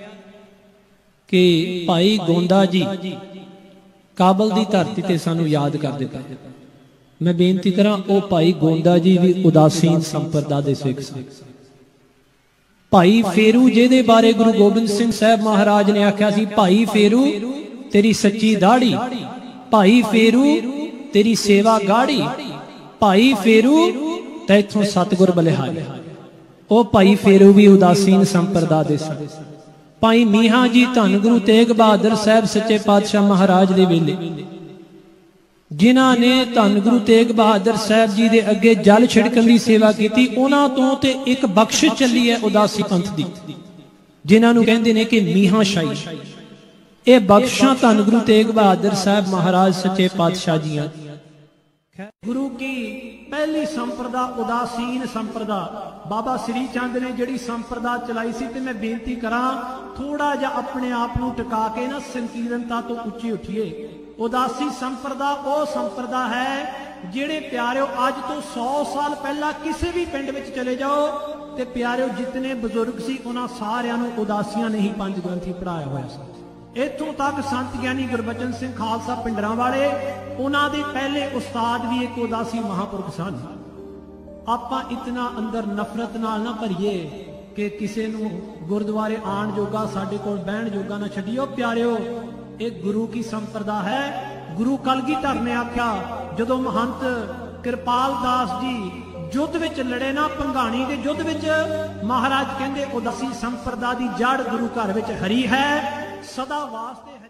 ਕਿ ਭਾਈ ਗੋਂਦਾ ਜੀ ਕਾਬਲ ਦੀ ਧਰਤੀ ਤੇ ਸਾਨੂੰ ਯਾਦ ਕਰਦੇ ਪਏ। ਮੈਂ ਬੇਨਤੀ ਕਰਾਂ, ਉਹ ਭਾਈ ਗੋਂਦਾ ਜੀ ਵੀ ਉਦਾਸੀਨ ਸੰਪਰਦਾ ਦੇ ਸਿੱਖ ਸਨ। ਭਾਈ ਫੇਰੂ ਜਿਹਦੇ ਬਾਰੇ ਗੁਰੂ ਗੋਬਿੰਦ ਸਿੰਘ ਸਾਹਿਬ ਮਹਾਰਾਜ ਨੇ ਆਖਿਆ ਸੀ, ਭਾਈ ਫੇਰੂ ਤੇਰੀ ਸੱਚੀ ਦਾੜੀ, ਭਾਈ ਫੇਰੂ ਤੇਰੀ ਸੇਵਾ ਗਾੜੀ, ਭਾਈ ਫੇਰੂ ਤੈਥੋਂ ਸਤਿਗੁਰ ਬਲਿਹਾਰੀ। ਉਹ ਭਾਈ ਫੇਰੂ ਵੀ ਉਦਾਸੀਨ ਸੰਪਰਦਾ ਦੇ ਸਨ। ਭਾਈ ਮੀਹਾਂ ਜੀ ਧੰਨ ਗੁਰੂ ਤੇਗ ਬਹਾਦਰ ਸਾਹਿਬ ਸੱਚੇ ਪਾਤਸ਼ਾਹ ਮਹਾਰਾਜ ਦੇ ਵੇਲੇ, ਜਿਨ੍ਹਾਂ ਨੇ ਧੰਨ ਗੁਰੂ ਤੇਗ ਬਹਾਦਰ ਸਾਹਿਬ ਜੀ ਦੇ ਅੱਗੇ ਜਲ ਛਿੜਕਣ ਦੀ ਸੇਵਾ ਕੀਤੀ, ਉਹਨਾਂ ਤੋਂ ਤੇ ਇੱਕ ਬਖਸ਼ਿਸ਼ ਚੱਲੀ ਹੈ ਉਦਾਸੀ ਪੰਥ ਦੀ, ਜਿਨ੍ਹਾਂ ਨੂੰ ਕਹਿੰਦੇ ਨੇ ਕਿ ਮੀਹਾਂ ਸ਼ਾਹੀ। ਇਹ ਬਖਸ਼ਾਂ ਧੰਨ ਗੁਰੂ ਤੇਗ ਬਹਾਦਰ ਸਾਹਿਬ ਮਹਾਰਾਜ ਸੱਚੇ ਪਾਤਸ਼ਾਹ ਜੀਆਂ। ਗੁਰੂ ਕੀ ਪਹਿਲੀ ਸੰਪਰਦਾ ਉਦਾਸੀਨ ਸੰਪਰਦਾ ਬਾਬਾ ਸ੍ਰੀ ਚੰਦ ਨੇ ਜਿਹੜੀ ਸੰਪਰਦਾ ਚਲਾਈ ਸੀ। ਤੇ ਮੈਂ ਬੇਨਤੀ ਕਰਾਂ ਥੋੜਾ ਜਿਹਾ ਆਪਣੇ ਆਪ ਨੂੰ ਟਿਕਾ ਕੇ ਨਾ ਸੰਕੀਰਣਤਾ ਤੋਂ ਉੱਚੀ ਉੱਠੀਏ। ਉਦਾਸੀ ਸੰਪਰਦਾ ਉਹ ਸੰਪਰਦਾ ਹੈ ਜਿਹੜੇ ਪਿਆਰਿਓ ਅੱਜ ਤੋਂ ਸੌ ਸਾਲ ਪਹਿਲਾਂ ਕਿਸੇ ਵੀ ਪਿੰਡ ਵਿੱਚ ਚਲੇ ਜਾਓ ਤੇ ਪਿਆਰਿਓ ਜਿਤਨੇ ਬਜ਼ੁਰਗ ਸੀ ਉਹਨਾਂ ਸਾਰਿਆਂ ਨੂੰ ਉਦਾਸੀਆਂ ਨੇ ਹੀ ਪੰਜ ਗ੍ਰੰਥੀ ਪੜਾਇਆ ਹੋਇਆ ਸੀ। ਇੱਥੋਂ ਤੱਕ ਸੰਤ ਗਿਆਨੀ ਗੁਰਬਚਨ ਸਿੰਘ ਖਾਲਸਾ ਪਿੰਡਰਾਂ ਵਾਲੇ, ਉਹਨਾਂ ਦੇ ਪਹਿਲੇ ਉਸਤਾਦ ਵੀ ਇੱਕ ਉਦਾਸੀ ਮਹਾਂਪੁਰਖ ਸਨ। ਆਪਾਂ ਇਤਨਾ ਅੰਦਰ ਨਫ਼ਰਤ ਨਾਲ ਨਾ ਭਰੀਏ ਕਿ ਕਿਸੇ ਨੂੰ ਗੁਰਦੁਆਰੇ ਆਣ ਜੋਗਾ, ਸਾਡੇ ਕੋਲ ਬਹਿਣ ਜੋਗਾ ਨਾ ਛੱਡੀਓ। ਪਿਆਰਿਓ ਇਹ ਗੁਰੂ ਕੀ ਸੰਪਰਦਾ ਹੈ। ਗੁਰੂ ਕਲਗੀਧਰ ਨੇ ਆਖਿਆ, ਜਦੋਂ ਮਹੰਤ ਕਿਰਪਾਲ ਦਾਸ ਜੀ ਯੁੱਧ ਵਿੱਚ ਲੜੇ ਨਾ, ਭੰਗਾਣੀ ਦੇ ਯੁੱਧ ਵਿੱਚ, ਮਹਾਰਾਜ ਕਹਿੰਦੇ ਉਦਾਸੀ ਸੰਪਰਦਾ ਦੀ ਜੜ ਗੁਰੂ ਘਰ ਵਿੱਚ ਹਰੀ ਹੈ, ਸਦਾ ਵਾਸਤੇ